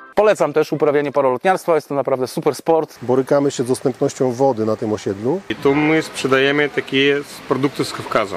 Polecam też uprawianie paralotniarstwa, jest to naprawdę super sport. Borykamy się z dostępnością wody na tym osiedlu. I tu my sprzedajemy takie produkty z Kawkazu.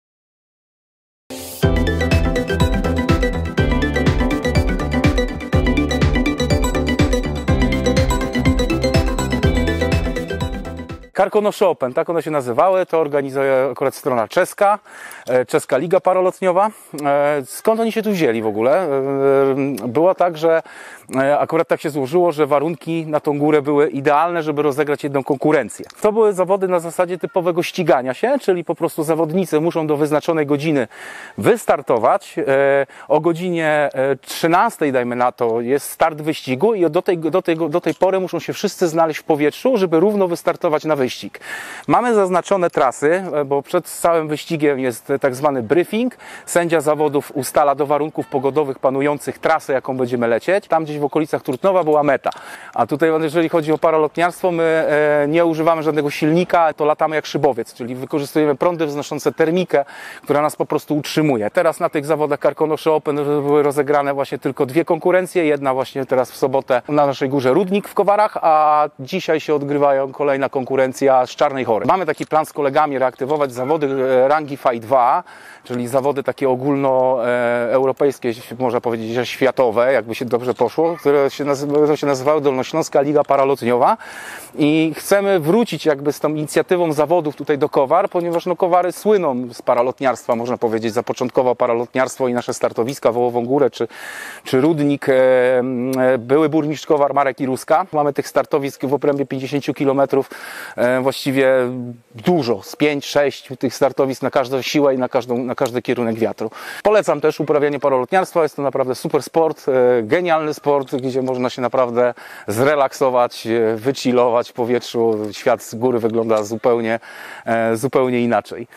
Karkonosze Open, tak one się nazywały, to organizuje akurat strona czeska, Czeska Liga Paralotniowa. Skąd oni się tu wzięli w ogóle? Było tak, że akurat tak się złożyło, że warunki na tą górę były idealne, żeby rozegrać jedną konkurencję. To były zawody na zasadzie typowego ścigania się, czyli po prostu zawodnicy muszą do wyznaczonej godziny wystartować. O godzinie 13, dajmy na to, jest start wyścigu i do tej pory muszą się wszyscy znaleźć w powietrzu, żeby równo wystartować na wyścig. Mamy zaznaczone trasy, bo przed całym wyścigiem jest tak zwany briefing. Sędzia zawodów ustala do warunków pogodowych panujących trasę, jaką będziemy lecieć. Tam gdzieś w okolicach Trutnowa była meta. A tutaj, jeżeli chodzi o paralotniarstwo, my nie używamy żadnego silnika, to latamy jak szybowiec, czyli wykorzystujemy prądy wznoszące termikę, która nas po prostu utrzymuje. Teraz na tych zawodach Karkonosze Open były rozegrane właśnie tylko dwie konkurencje. Jedna właśnie teraz w sobotę na naszej górze Rudnik w Kowarach, a dzisiaj się odgrywają kolejna konkurencja z Czarnej Hory. Mamy taki plan z kolegami reaktywować zawody rangi FAI 2, czyli zawody takie ogólnoeuropejskie, można powiedzieć, że światowe, jakby się dobrze poszło, które się nazywały Dolnośląska Liga Paralotniowa i chcemy wrócić jakby z tą inicjatywą zawodów tutaj do Kowar, ponieważ no Kowary słyną z paralotniarstwa, można powiedzieć, zapoczątkował paralotniarstwo i nasze startowiska Wołową Górę czy Rudnik, były burmistrz Kowar Marek Iruska. Mamy tych startowisk w obrębie 50 km właściwie dużo, z 5-6 tych startowisk na każdą siłę i na każdy kierunek wiatru. Polecam też uprawianie paralotniarstwa, jest to naprawdę super sport, genialny sport, gdzie można się naprawdę zrelaksować, wychillować w powietrzu. Świat z góry wygląda zupełnie inaczej.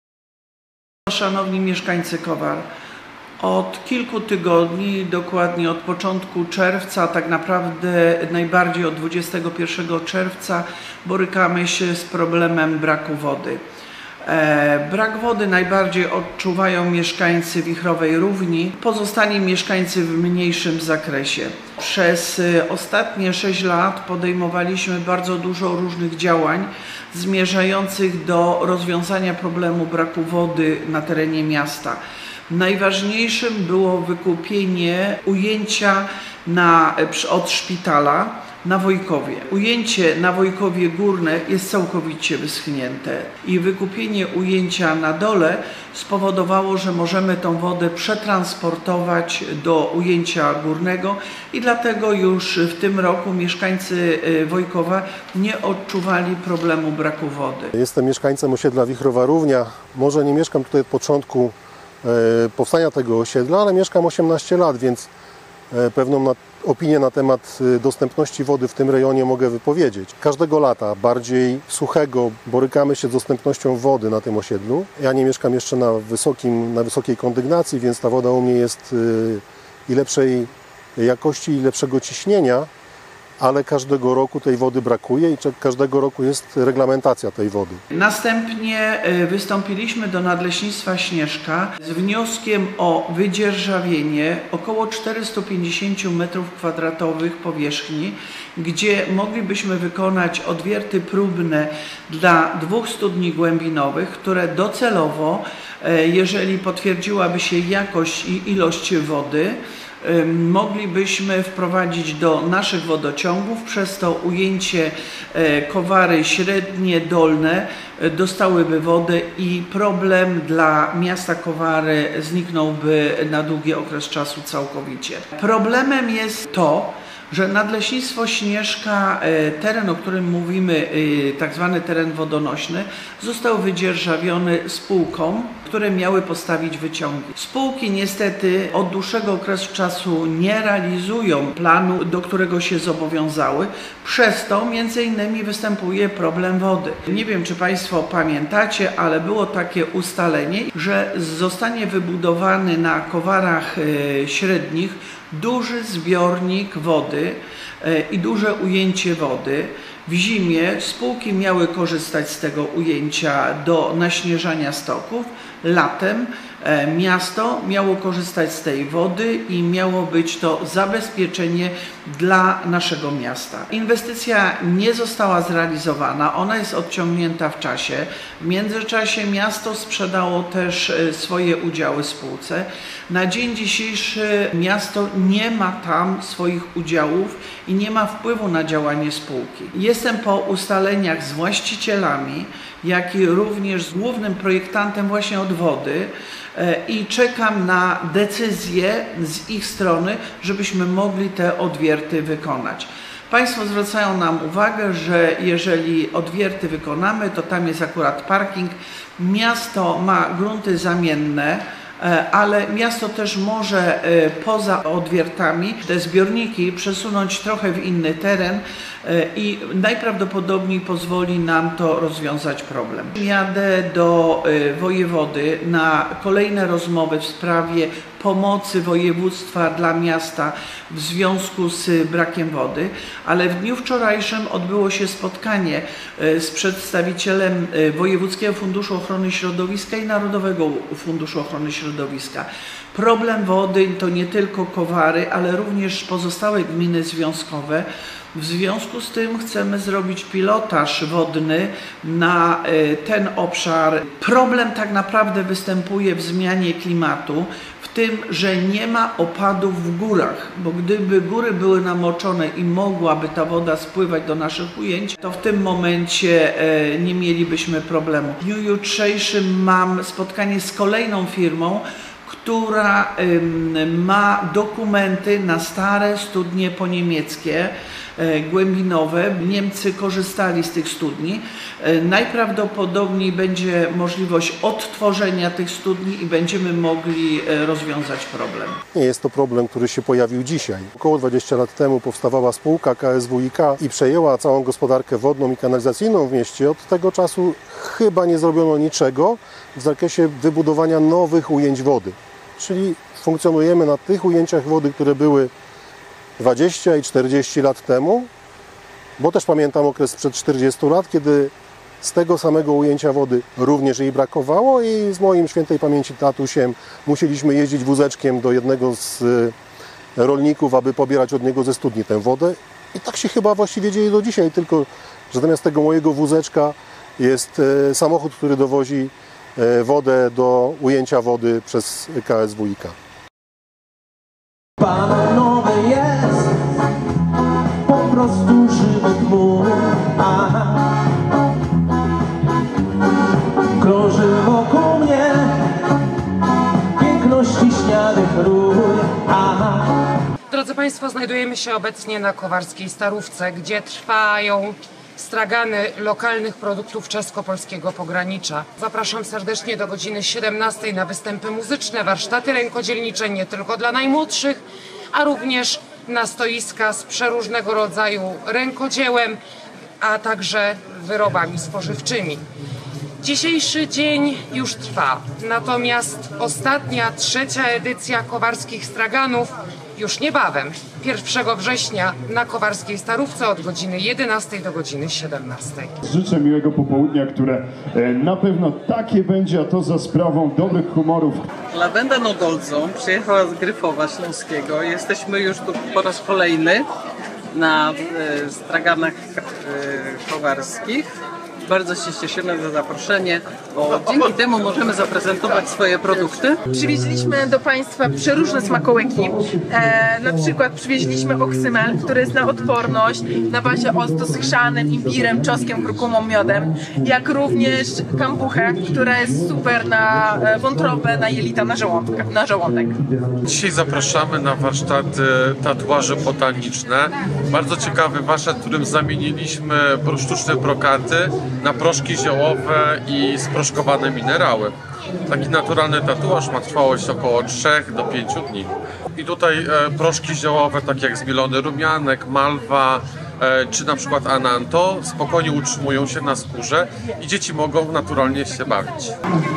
Szanowni mieszkańcy Kowar, od kilku tygodni, dokładnie od początku czerwca, tak naprawdę najbardziej od 21 czerwca borykamy się z problemem braku wody. Brak wody najbardziej odczuwają mieszkańcy Wichrowej Równi, pozostali mieszkańcy w mniejszym zakresie. Przez ostatnie 6 lat podejmowaliśmy bardzo dużo różnych działań zmierzających do rozwiązania problemu braku wody na terenie miasta. Najważniejszym było wykupienie ujęcia od szpitala na Wojkowie. Ujęcie na Wojkowie Górne jest całkowicie wyschnięte i wykupienie ujęcia na dole spowodowało, że możemy tą wodę przetransportować do ujęcia górnego i dlatego już w tym roku mieszkańcy Wojkowa nie odczuwali problemu braku wody. Jestem mieszkańcem osiedla Wichrowa Równia. Może nie mieszkam tutaj od początku powstania tego osiedla, ale mieszkam 18 lat, więc pewną opinię na temat dostępności wody w tym rejonie mogę wypowiedzieć. Każdego lata, bardziej suchego, borykamy się z dostępnością wody na tym osiedlu. Ja nie mieszkam jeszcze na wysokiej kondygnacji, więc ta woda u mnie jest i lepszej jakości, i lepszego ciśnienia, ale każdego roku tej wody brakuje i każdego roku jest reglamentacja tej wody. Następnie wystąpiliśmy do Nadleśnictwa Śnieżka z wnioskiem o wydzierżawienie około 450 m2 powierzchni, gdzie moglibyśmy wykonać odwierty próbne dla 2 studni głębinowych, które docelowo, jeżeli potwierdziłaby się jakość i ilość wody, moglibyśmy wprowadzić do naszych wodociągów, przez to ujęcie Kowary średnie, dolne dostałyby wodę i problem dla miasta Kowary zniknąłby na długi okres czasu całkowicie. Problemem jest to, że Nadleśnictwo Śnieżka, teren, o którym mówimy, tak zwany teren wodonośny, został wydzierżawiony spółkom, które miały postawić wyciągi. Spółki niestety od dłuższego okresu czasu nie realizują planu, do którego się zobowiązały. Przez to między innymi występuje problem wody. Nie wiem, czy Państwo pamiętacie, ale było takie ustalenie, że zostanie wybudowany na Kowarach Średnich duży zbiornik wody i duże ujęcie wody. W zimie spółki miały korzystać z tego ujęcia do naśnieżania stoków. Latem Miasto miało korzystać z tej wody i miało być to zabezpieczenie dla naszego miasta. Inwestycja nie została zrealizowana, ona jest odciągnięta w czasie. W międzyczasie miasto sprzedało też swoje udziały spółce. Na dzień dzisiejszy miasto nie ma tam swoich udziałów i nie ma wpływu na działanie spółki. Jestem po ustaleniach z właścicielami, jak i również z głównym projektantem właśnie od wody i czekam na decyzję z ich strony, żebyśmy mogli te odwierty wykonać. Państwo zwracają nam uwagę, że jeżeli odwierty wykonamy, to tam jest akurat parking. Miasto ma grunty zamienne, ale miasto też może poza odwiertami te zbiorniki przesunąć trochę w inny teren i najprawdopodobniej pozwoli nam to rozwiązać problem. Jadę do wojewody na kolejne rozmowy w sprawie pomocy województwa dla miasta w związku z brakiem wody, ale w dniu wczorajszym odbyło się spotkanie z przedstawicielem Wojewódzkiego Funduszu Ochrony Środowiska i Narodowego Funduszu Ochrony Środowiska. Problem wody to nie tylko Kowary, ale również pozostałe gminy związkowe. W związku z tym chcemy zrobić pilotaż wodny na ten obszar. Problem tak naprawdę występuje w zmianie klimatu, w tym, że nie ma opadów w górach, bo gdyby góry były namoczone i mogłaby ta woda spływać do naszych ujęć, to w tym momencie nie mielibyśmy problemu. W dniu jutrzejszym mam spotkanie z kolejną firmą, która ma dokumenty na stare studnie poniemieckie, głębinowe. Niemcy korzystali z tych studni. Najprawdopodobniej będzie możliwość odtworzenia tych studni i będziemy mogli rozwiązać problem. Nie jest to problem, który się pojawił dzisiaj. Około 20 lat temu powstawała spółka KSWiK i przejęła całą gospodarkę wodną i kanalizacyjną w mieście. Od tego czasu chyba nie zrobiono niczego w zakresie wybudowania nowych ujęć wody. Czyli funkcjonujemy na tych ujęciach wody, które były 20 i 40 lat temu, bo też pamiętam okres sprzed 40 lat, kiedy z tego samego ujęcia wody również jej brakowało i z moim świętej pamięci tatusiem musieliśmy jeździć wózeczkiem do jednego z rolników, aby pobierać od niego ze studni tę wodę. I tak się chyba właściwie dzieje do dzisiaj, tylko że zamiast tego mojego wózeczka jest samochód, który dowozi wodę do ujęcia wody przez KSWiK. Panowe jest po prostu żywot mój, krąży wokół mnie piękności śniadych rój. Drodzy Państwo, znajdujemy się obecnie na Kowarskiej Starówce, gdzie trwają stragany lokalnych produktów czesko-polskiego pogranicza. Zapraszam serdecznie do godziny 17 na występy muzyczne, warsztaty rękodzielnicze nie tylko dla najmłodszych, a również na stoiska z przeróżnego rodzaju rękodziełem, a także wyrobami spożywczymi. Dzisiejszy dzień już trwa, natomiast ostatnia, trzecia edycja Kowarskich Straganów już niebawem, 1 września na Kowarskiej Starówce od godziny 11 do godziny 17. Życzę miłego popołudnia, które na pewno takie będzie, a to za sprawą dobrych humorów. Lawenda Nodoldzą przyjechała z Gryfowa Śląskiego. Jesteśmy już tu po raz kolejny na straganach kowarskich. Bardzo się cieszymy za zaproszenie, bo dzięki temu możemy zaprezentować swoje produkty. Przywieźliśmy do Państwa przeróżne smakołyki. Na przykład przywieźliśmy oksymel, który jest na odporność na bazie octu z chrzanem, imbirem, czosnkiem, kurkumą, miodem. Jak również kampuchę, która jest super na wątrobę, na jelita, na żołądek. Dzisiaj zapraszamy na warsztaty tatuaże botaniczne. Bardzo ciekawy warsztat, w którym zamieniliśmy sztuczne brokaty na proszki ziołowe i sproszkowane minerały. Taki naturalny tatuaż ma trwałość około 3 do 5 dni. I tutaj proszki ziołowe, tak jak zmielony rumianek, malwa, czy na przykład Ananto spokojnie utrzymują się na skórze i dzieci mogą naturalnie się bawić.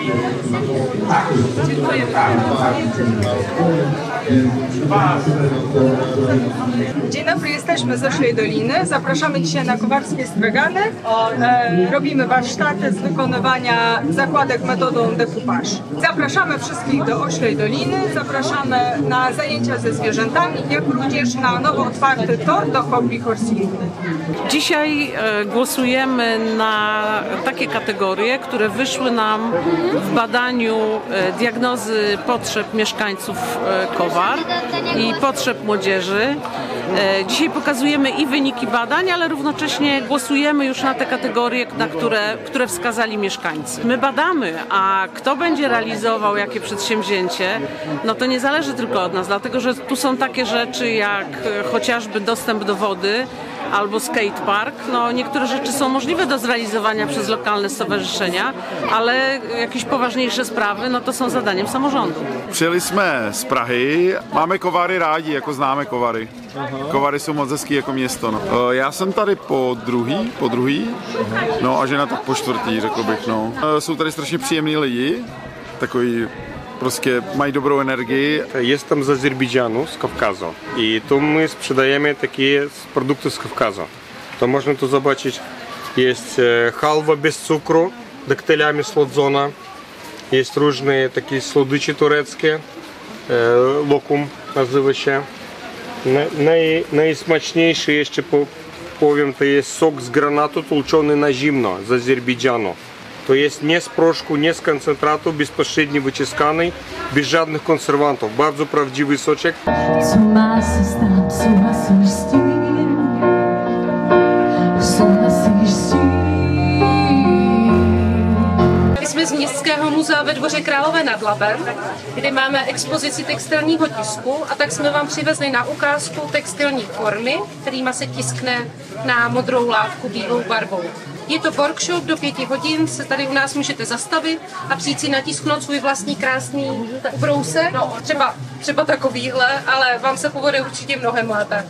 Dzień dobry, jesteśmy z Oślej Doliny. Zapraszamy dzisiaj na kowarskie stragany. Robimy warsztaty z wykonywania zakładek metodą decoupage. Zapraszamy wszystkich do Oślej Doliny, zapraszamy na zajęcia ze zwierzętami, jak również na nowo otwarty tor do hobby horsingu. Dzisiaj głosujemy na takie kategorie, które wyszły nam w badaniu diagnozy potrzeb mieszkańców Kowar i potrzeb młodzieży. Dzisiaj pokazujemy i wyniki badań, ale równocześnie głosujemy już na te kategorie, które wskazali mieszkańcy. My badamy, a kto będzie realizował jakie przedsięwzięcie, no to nie zależy tylko od nas, dlatego że tu są takie rzeczy jak chociażby dostęp do wody, albo skatepark. No, niektóre rzeczy są możliwe do zrealizowania przez lokalne stowarzyszenia, ale jakieś poważniejsze sprawy, no to są zadaniem samorządu. Přijeli jsme z Prahy, máme Kovary rádi, jako známe Kovary. Kovary jsou moc hezký jako město. No. Já jsem tady po druhý, no a žena tak po čtvrtý, řekl bych. No. Jsou tady strašně příjemní lidi, takový prostě mají dobrou energii. Jestem z Azerbejdżanu, z Kawkazu i tu my sprzedajemy takie produkty z Kawkazu. To można tu zobaczyć, jest halwa bez cukru, daktyliami słodzona, jest różne takie słodycze tureckie, lokum nazywa się. Najsmaczniejszy jeszcze powiem, to jest sok z granatu tłuczony na zimno z Azerbejdżanu. To jest nie z proszku, nie z koncentratu, bezpośrednio wyciskany, bez żadnych konserwantów. Bardzo prawdziwy soczek. My jsme z Městského muzea ve Dvoře Králové nad Labem, kde máme expozici textilního tisku, a tak jsme vám přivezli na ukázku textilní formy, kterýma se tiskne na modrou látku bílou barvou. Je to workshop, do 5 hodin se tady u nás můžete zastavit a přijít si natisknout svůj vlastní krásný ubrousek. No, třeba takovýhle, ale vám se povede určitě mnohem lépe.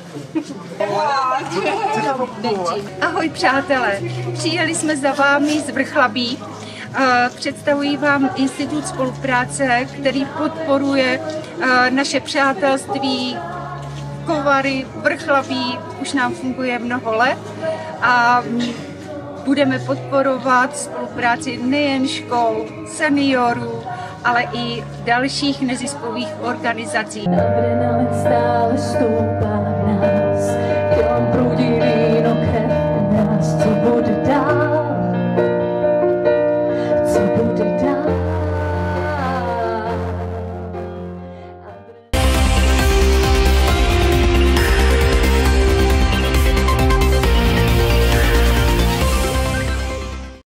Ahoj přátelé, přijeli jsme za vámi z Vrchlabí. Představuji vám institut spolupráce, který podporuje naše přátelství Kovary, Vrchlabí, už nám funguje mnoho let a budeme podporovat spolupráci nejen škol, seniorů, ale i dalších neziskových organizací. Adrenalin stále stoupá v nás, krom prudivý